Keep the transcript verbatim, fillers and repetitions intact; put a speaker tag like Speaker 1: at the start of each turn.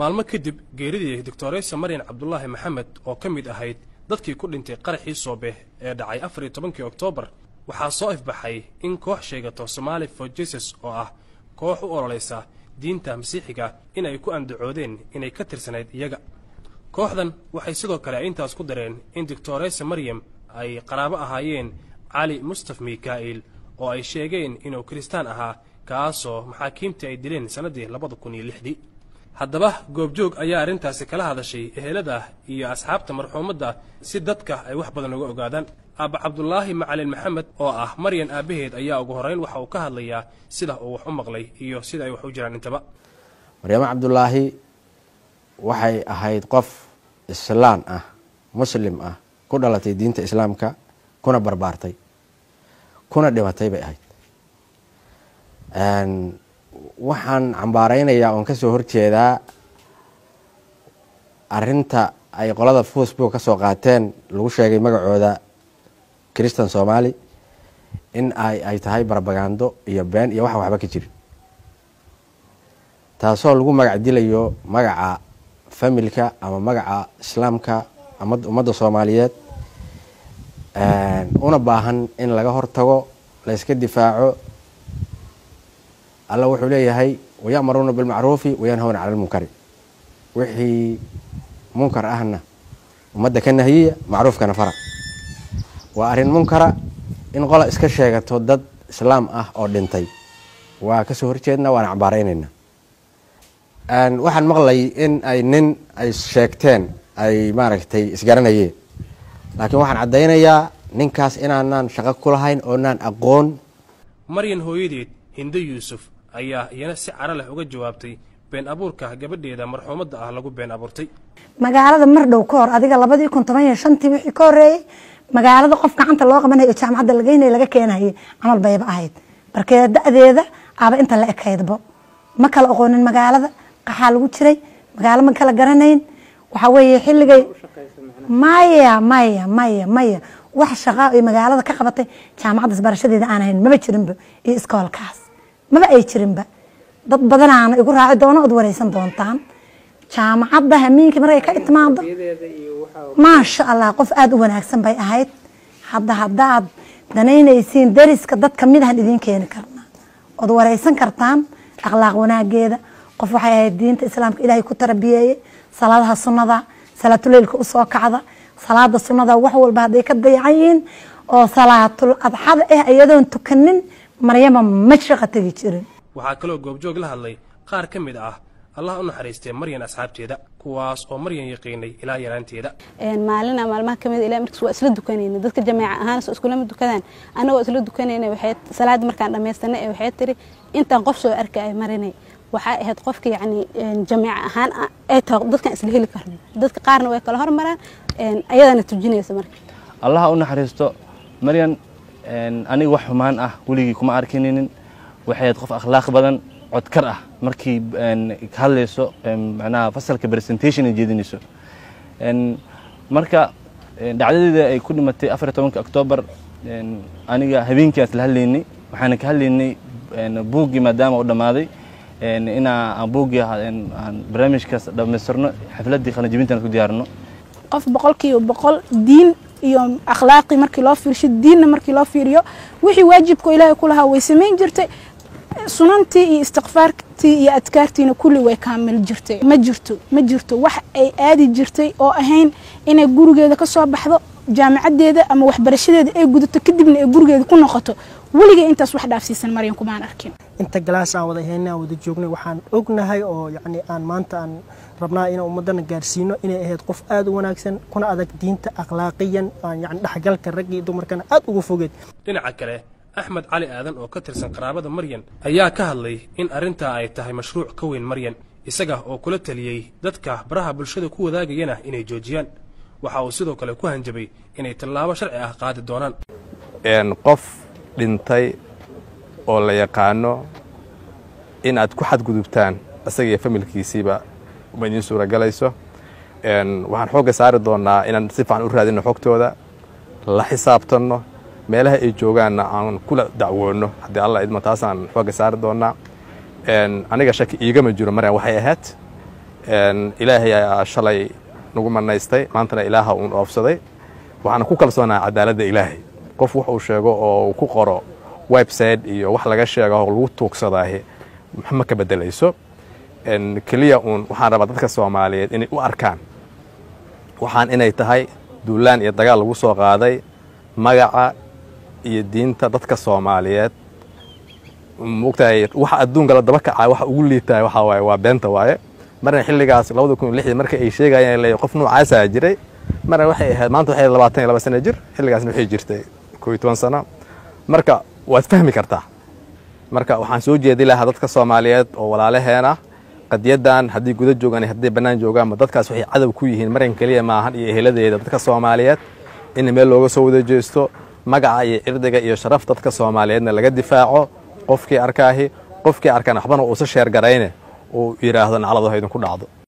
Speaker 1: maalmo kadib geeridii Doctoressa Maryan Cabdullaahi Maxamed oo ka mid ahayd dadkii ku dhintay qaraxii Soobe ee dhacay afar iyo tobankii Oktoobar waxaa soo ifbaxay in koox sheegato Somali for Jesus oo ah koox u ololeysa diinta Masiixiga in ay ku andacoodeen inay ka tirsanayd iyaga. kooxdan waxay sidoo kale intaas ku dareen in Doctoressa Maryam ay qaraabo ahaayeen Cali Mustafa Mikail oo ay sheegeen inuu Kristaan ahaa kaasoo maxaakiimta ay dileen sanadii labada kun iyo lixdii. haddaba goobjoog ayaa arrintaasi kala hadashay ehelada iyo asxaabta marxuumadda si dadka ay wax badan uga ogaadaan. Aaba Cabdullaahi Macalin Maxamed oo ah Maryan aabaheed ayaa ugu horeyn waxa uu ka hadlayaa sida uu wax u maqlay iyo sida ay wax u jiraan intaba.
Speaker 2: Maryam Cabdullaahi waxay ahayd qof Islaan ah, Muslim ah, ku dhalatay diinta Islaamka, kuna barbaartay, kuna dhimatay bay ahayd. Een waxaan cambaaraynayaa oon ka soo horjeedaa arrinta ay qolada Facebook ka soo qaateen lagu sheegay magacooda Kristan Soomaali in ay ay tahay barbagando iyo been iyo wax waxba ka jirin, taasoo lagu magac dilayo magaca familka ama magaca Islaamka ama ummadda Soomaaliyeed, een una baahan in laga hortago, la iska difaaco. الله وحول ليه ويأمرون بالمعروف وينهون عن المنكر وحي منكر أهنا ومدة كنا هي معروف كان فرع وأرين منكر إن قال إسكشة تودد إسلام أه أو دنتي وكسور شدنا وأنا عباريننا أن واحد مغلي إن أي نن أي شاكتين أي ماركتي إسجارنا يه لكن واحد عدينا يا ننكاس إن أنا شغال كل هين أو نان أقون.
Speaker 1: مريم هويدي هند يوسف ayaa iyana si cara leh uga jawaabtay been abuurka gabadheeda marxuumadda ah lagu been abuurtay.
Speaker 3: magaalada Mardhow ka hor adiga labadii kun toban iyo shan tii wixii ka horeeyay magaalada qof gacanta loo qabanayo jaamacadda laga inay laga keenay amal bayba ahayd markay da'deeda aba inta la ekaydbo ma kala aqoonin magaalada qaxa lagu jiray magaalo ma kala garanayn waxa weeye xilligay maya maya maya maya wax shaqo ay magaalada ka qabatay jaamacadda barashadeeda aan ahayn ma jirinba iyo iskoolkaas ما أي شريمبا ضد بدنا يقول راعي دونا أدوريسن دونتان شام عبده همين كمرة كأنت ما عبده ما شاء الله قف أد ونحسن بي أهيد حبدا حبدا عب دنين يسين درس كضد كمية هالدين كين كرنا أدوريسن كرتان أخلاق وناجيدا قف حياة الدين الإسلام إلهي كتربية صلاة السنة ذا صلاة الليل كأسوا كعذا صلاة السنة ذا وحول بعد كضيعين أو صلاة الأضحى إيه أيضا تكنن مريم ما شقتي جيرين
Speaker 1: waxaa kaloo goobjoog la hadlay qaar ka mid ah Allah u naxariistay Maryan asxaabteeda kuwaas oo Maryan yaqiinay ilaa yaraanteeda
Speaker 4: een maalina maalmaha kamid ilaa markii waa isla dukanayna dadka jamaaca ahaan soo isku lama dukadaan anagoo isla dukanayna waxay salaad markaan dhameystanay waxay tiri intaan qof soo arkay marinay waxa ahayd qofka yaani jamaaca ahaan ay tahay dadkan isla heli karno dadka qaarna way kala hormaraan een ayadana tujinaysa markii
Speaker 5: Allah u naxariisto Maryan aniga wax xumaan ah waligii kuma arkininin waxay qof akhlaaq badan codkar ah markii ka hadlayso macnaha fasalka presentation ee jeedinayso een marka dhacdadeeda ay ku dhimatay afar iyo tobankii Oktoobar aniga habeenkaas la hadlaynay waxaan ka hadlaynay buugi maadaama uu dhamaaday ina aan buugi aan barnaamijkaas dhameystirno xafladii qalin jabintan ku diyaarno
Speaker 6: qof boqolkiiba boqol diin iyo akhlaaqi markii loo fiirsho diinna markii loo fiiriyo wixii waajibku Ilaahay ku lahaa way sameyn jirtay sunantii iyo istighfaartii iyo adkaartiina kulli way kaamil jirtay ma jirto ma jirto wax ay aadi jirtay oo ahayn inay gurigeeda ka soo baxdo jaamacadeeda ama waxbarashadeeda ay gudato kadibna ay gurigeeda ku noqoto waliga intaas wax dhaafsiisan Maryan kuma aan arkin
Speaker 7: inta galaas aan wada heynaa wada joognay waxaan ognahay oo yaani aan maanta aan rabnaa in ummadana gaarsiino inay ahayd qof aad u wanaagsan kuna adag diinta akhlaaqiyan aan yaani dhaxgalka rag iyo dumarkana aad ugu fogeed.
Speaker 1: dhinaca kale Axmed Cali Aadan oo ka tirsan qaraabada Maryan ayaa ka hadlay in arrinta ay tahay mashruuc ka weyn Maryan isaga oo kula taliyay dadka baraha bulshada ku wadaagayana inay joojiyaan waxa uu sidoo kale ku hanjabay inay tallaabo sharci ah qaadi doonaan
Speaker 8: een qof dhintay oo la yaqaano in aad ku xadgudubtaan asaga iyo familkiisiiba uma idin suuragalayso een waxaan xooga saari doonaa inaan si fiican u raadino xogtooda la xisaabtano meelaha ay joogaanna aan kula dacwoono haddii Allah idmo taasaan xooga saari doonaa een aniga shaki iigama jiro Maryan waxay ahayd ilaahay ayaa shalay nagu manaystay maantana ilaaha uun oofsaday waxaan ku kalsoonahay cadaaladda ilaahay qof wax uu sheego oo uu ku qoro website iyo wax laga sheego oo lagu tuugsadaahi ma ka bedelayso keliya uun waxaan rabaa dadka Soomaaliyeed inay u arkaan waxaan inay tahay duulaan iyo dagaal lagu soo qaaday magaca iyo diinta dadka Soomaaliyeed mugtahay waxa adduunka la daba kacay waxa ugu liitay waxa waaye waa beenta waaye marna xilligaas labada kun iyo lix markay ay sheegayeen leeyahay qof noocaas ah jiray marna waxay ahayd maanta waxay labaatan iyo laba sano jir xilligaasna waxay jirtay koob iyo toban sano marka waad fahmi kartaa marka waxaan soo jeedi lahaa dadka Soomaaliyeed oo walaalaheena qadiyadan haddii guda joogaan haddii banaan joogaan ma dadkaas waxay cadow ku yihiin maran kaliya ma ahan iyo eheladeeda dadka Soomaaliyeed in meel looga soo wada jeesto magaca iyo irdiga iyo sharafta dadka Soomaaliyeedna laga difaaco qofkii arkaahi qofkii arkana waxbana uu soo sheer garayne oo yiraahdo naclado haydan ku dhacdo